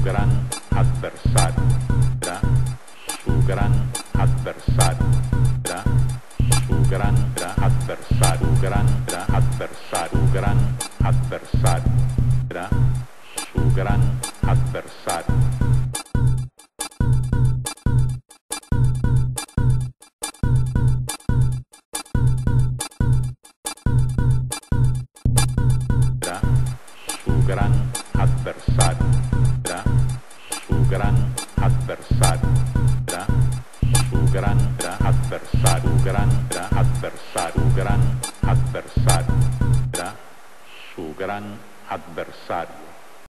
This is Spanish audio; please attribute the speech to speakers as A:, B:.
A: gran adversario, era su gran adversario, era su gran adversario, gran adversario, gran adversario, era su gran adversario. Era su gran adversario, era su gran adversario, era su gran adversario, gran adversario, gran adversario, era su gran adversario.